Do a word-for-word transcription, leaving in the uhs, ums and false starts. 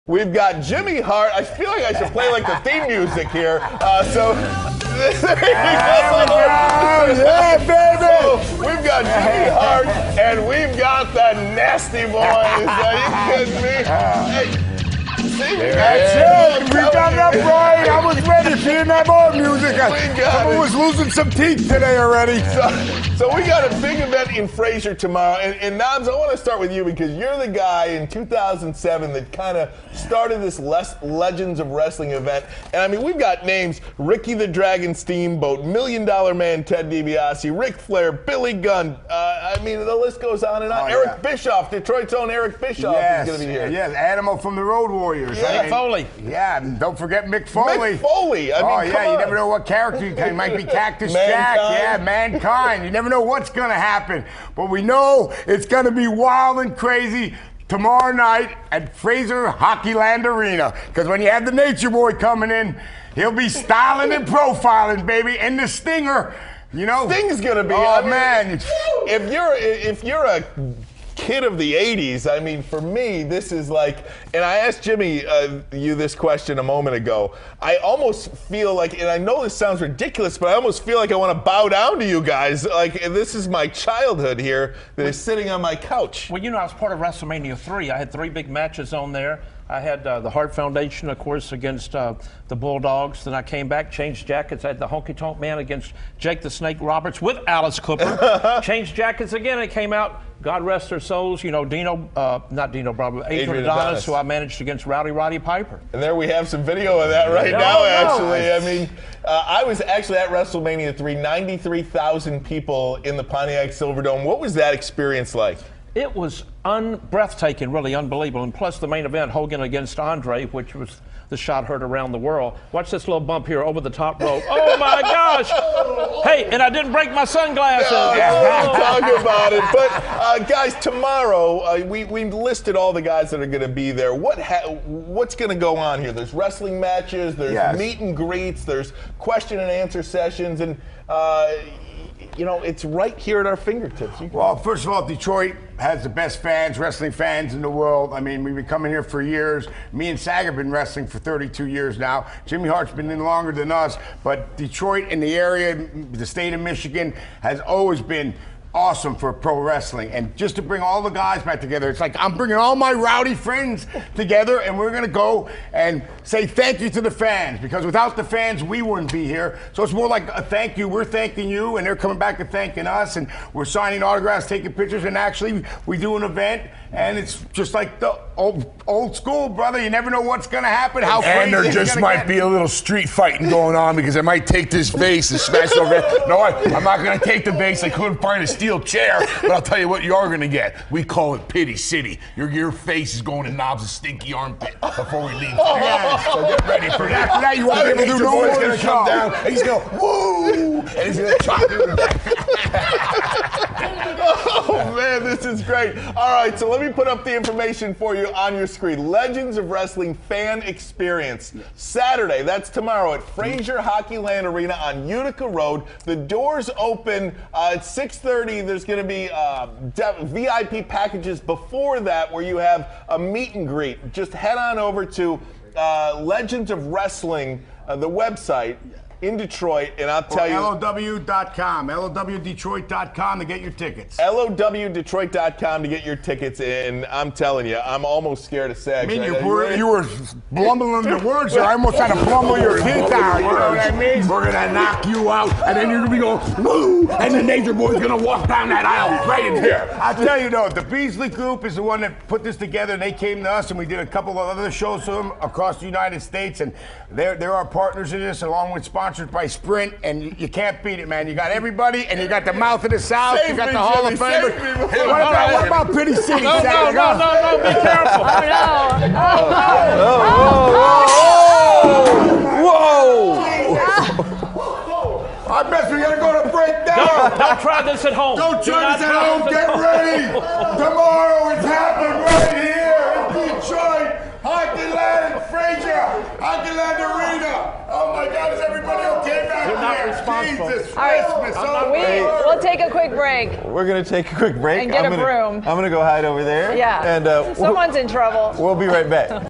We've got Jimmy Hart. I feel like I should play like the theme music here. Uh, so, there you go. Yeah, baby. So, we've got Jimmy Hart and we've got the Nasty Boys. Are you kidding me? Hey. See, That's it. We got that right. I was ready. She didn't have more music. Someone was losing some teeth today already. So, so we got a big event in Fraser tomorrow. And, and Nobs, I want to start with you because you're the guy in two thousand seven that kind of started this Les- Legends of Wrestling event. And I mean, we've got names: Ricky the Dragon Steamboat, Million Dollar Man Ted DiBiase, Ric Flair, Billy Gunn. Uh, I mean, the list goes on and on. Oh, Eric yeah. Bischoff, Detroit's own Eric Bischoff yes. is going to be here. Yes, Animal from the Road Warriors. Yeah. I mean, Mick Foley. Yeah, and don't forget Mick Foley. Mick Foley. I mean, oh, come yeah, on. you never know what character you can. It might be Cactus Jack. Mankind. Yeah, Mankind. You never know what's going to happen. But we know it's going to be wild and crazy tomorrow night at Fraser Hockeyland Arena. Because when you have the Nature Boy coming in, he'll be styling and profiling, baby. And the Stinger, you know. Sting's gonna be. Oh, I mean, man. If you're if you're a kid of the eighties, I mean, for me, this is like, and I asked Jimmy uh, you this question a moment ago. I almost feel like, and I know this sounds ridiculous, but I almost feel like I want to bow down to you guys. Like, this is my childhood here that is sitting on my couch. Well, you know, I was part of WrestleMania three. I had three big matches on there. I had uh, the Hart Foundation, of course, against uh, the Bulldogs. Then I came back, changed jackets. I had the Honky Tonk Man against Jake the Snake Roberts with Alice Cooper. Changed jackets again. It came out, God rest their souls, you know, Dino, uh, not Dino Bravo, Adrian, Adrian Adonis, Adonis, who I managed against Rowdy Roddy Piper. And there we have some video of that right No, now, no. actually. I mean, uh, I was actually at WrestleMania three, ninety-three thousand people in the Pontiac Silverdome. What was that experience like? It was un-breathtaking, really unbelievable. And plus the main event, Hogan against Andre, which was the shot heard around the world. Watch this little bump here over the top rope. Oh my gosh! Hey, and I didn't break my sunglasses. No, no, talk about it. But uh, guys, tomorrow uh, we we listed all the guys that are going to be there. What ha- what's going to go on here? There's wrestling matches. There's Yes. meet and greets. There's question and answer sessions, and uh, you know it's right here at our fingertips. You can- Well, first of all, Detroit has the best fans, wrestling fans in the world. I mean, we've been coming here for years. Me and Sag have been wrestling for thirty-two years now. Jimmy Hart's been in longer than us, but Detroit and the area, the state of Michigan, has always been awesome for pro wrestling. And just to bring all the guys back together, it's like I'm bringing all my rowdy friends together, and we're going to go and say thank you to the fans, because without the fans, we wouldn't be here. So it's more like a thank you. We're thanking you, and they're coming back and thanking us, and we're signing autographs, taking pictures, and actually we do an event, and it's just like the old old school, brother. You never know what's going to happen, how And crazy there it's just gonna might get. be a little street fighting going on because I might take this vase and smash it over. No, I, I'm not going to take the vase. I couldn't find a steel chair, but I'll tell you what you are going to get. We call it Pity City. Your your face is going in Knobs' stinky armpit before we leave. Yes. So get ready for that. After that, you won't be able to do no Boy's more going than to come show. down and he's going, woo, and he's going to chop you in the back. Oh man, this is great. All right, so let me put up the information for you on your screen. Legends of Wrestling Fan Experience. Saturday, that's tomorrow at Fraser Hockeyland Arena on Utica Road. The doors open uh, at six thirty. There's going to be uh, de- V I P packages before that where you have a meet and greet. Just head on over to uh, Legends of Wrestling, uh, the website in Detroit, and I'll tell you. L O W dot com, L O W Detroit dot com to get your tickets. L O W Detroit dot com to get your tickets in. I'm telling you, I'm almost scared of Sag. I mean, you Are were, ready? you were blumbling the words there. I almost had to blumble your teeth out. You know what I mean? We're going to knock you out, and then you're going to be going, woo, and the Nature Boy's going to walk down that aisle right in here. I'll tell you though, the Beasley Group is the one that put this together, and they came to us, and we did a couple of other shows to them across the United States, and they're, they're our partners in this, along with sponsored by Sprint, and you, you can't beat it, man. You got everybody, and you got the mouth of the South, Save you got me, the Hall Jimmy, of Fame. save me before- What about, what about Pity City? No, no, Sag? no, no, no, be careful. I bet we gotta go to break down. Don't, don't try this at home. Don't Do try not this at try home. this Get home. ready. Tomorrow it's happening right here in Detroit. Hockeyland, Fraser, Hockeyland Arena. Oh my God, is everybody okay back You're not there? responsible. Jesus All right, Christmas. not- Oh, We, we'll take a quick break. We're gonna take a quick break. And get I'm a gonna, broom. I'm gonna go hide over there. Yeah. And uh, we'll, Someone's in trouble. we'll be right back.